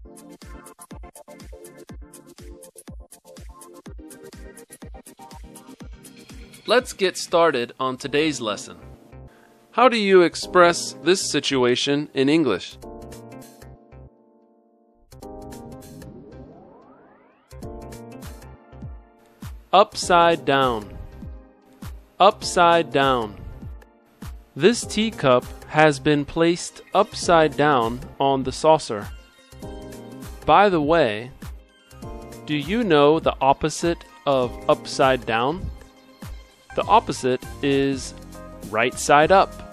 Let's get started on today's lesson. How do you express this situation in English? Upside down. Upside down. This teacup has been placed upside down on the saucer. By the way, do you know the opposite of upside down? The opposite is right side up.